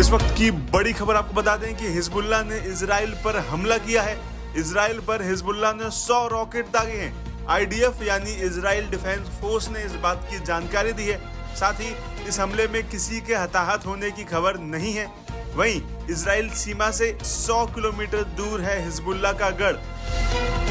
इस वक्त की बड़ी खबर आपको बता दें कि हिजबुल्लाह ने इजराइल पर हमला किया है। इजराइल पर हिजबुल्लाह ने 100 रॉकेट दागे हैं। आईडीएफ यानी इजराइल डिफेंस फोर्स ने इस बात की जानकारी दी है। साथ ही इस हमले में किसी के हताहत होने की खबर नहीं है। वहीं इजराइल सीमा से 100 किलोमीटर दूर है हिजबुल्लाह का गढ़।